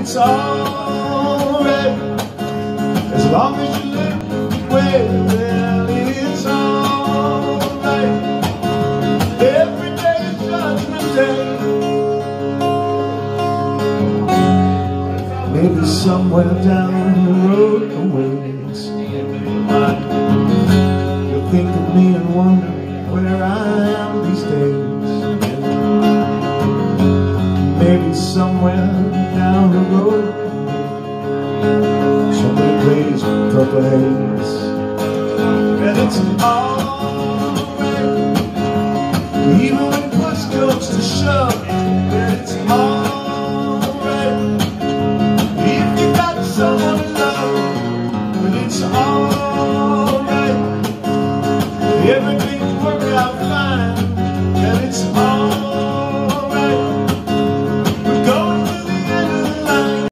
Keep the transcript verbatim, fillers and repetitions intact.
it's alright. As long as you live well, well, it's alright. Every day is Judgment Day. Maybe somewhere down the road away, you'll think of me and wonder where I am these days. Maybe somewhere down the road, somebody plays Purple Haze. And it's alright, even when push comes to shove.